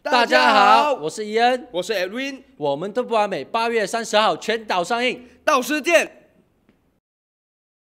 大家好，我是伊恩， 我是 Edwin， 我们都不完美，8月30号全岛上映， 到时见。